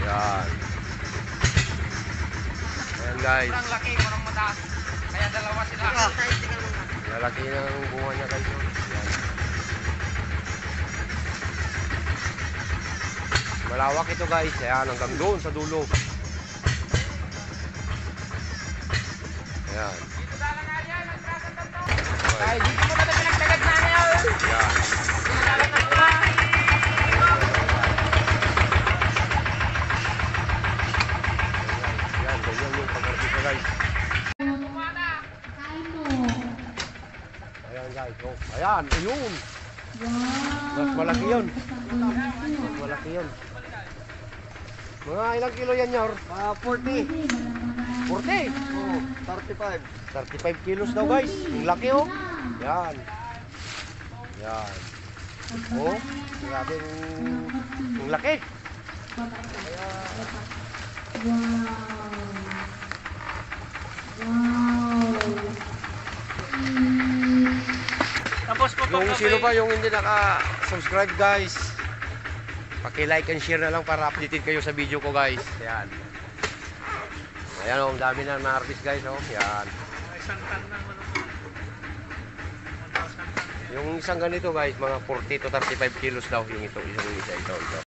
Yan. Ayan guys. Sobrang laki, parang mataas. Kaya dalawa sila. Lalaki ng bunga niya guys. Yan. Malawak ito guys. Ayan, hanggang doon sa dulo. Ayan. Dito dalang nga yan, nagkakandang to. Ay, dito mo na ito pinagtagad na niya. Ayan. Dito dalang na ito. Ayan, ganyan yung pag-arbitra guys. Ayan guys. Oh, ayan, ayun. Mas malaki yun. Mas malaki yun. Mga ilang kilo yan, Yor? 40. 40. Oh, 35. 35 kilos daw guys. Yung laki oh. Yan. Yan. Oh, grabe yung laki. Kaya, Tapos po yung sino pa yung hindi naka-subscribe guys, paki-like and share na lang para updated kayo sa video ko guys. Yan. Ayan oh, ang dami na mga artist guys oh. Yan. Isang tan na mo. Yung isang ganito guys, mga 40 to 35 kilos daw yung ito. Isang isa ito.